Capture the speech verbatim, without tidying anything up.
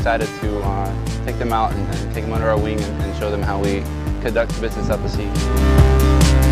excited to uh, take them out and, and take them under our wing and, and show them how we conduct business at the sea.